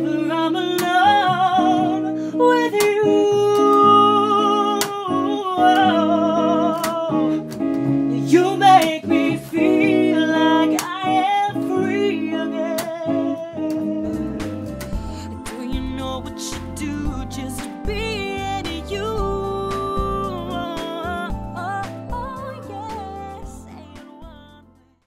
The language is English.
whenever I'm alone with you. You make me feel like I am free again. Do you know what you do just